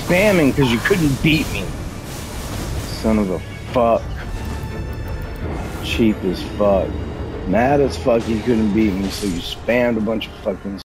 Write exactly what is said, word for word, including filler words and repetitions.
spamming because you couldn't beat me. Son of a fuck. Cheap as fuck. Mad as fuck you couldn't beat me, so you spammed a bunch of fucking